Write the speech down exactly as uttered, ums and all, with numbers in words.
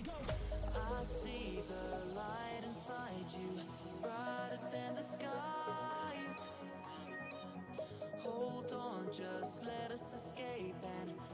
I see the light inside you, brighter than the skies. Hold on, just let us escape and